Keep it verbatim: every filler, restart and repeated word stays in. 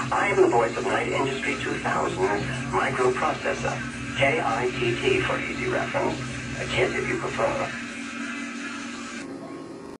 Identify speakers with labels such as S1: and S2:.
S1: I am the voice of Night Industry two thousand's microprocessor, K I T T for easy reference, a KITT if you prefer.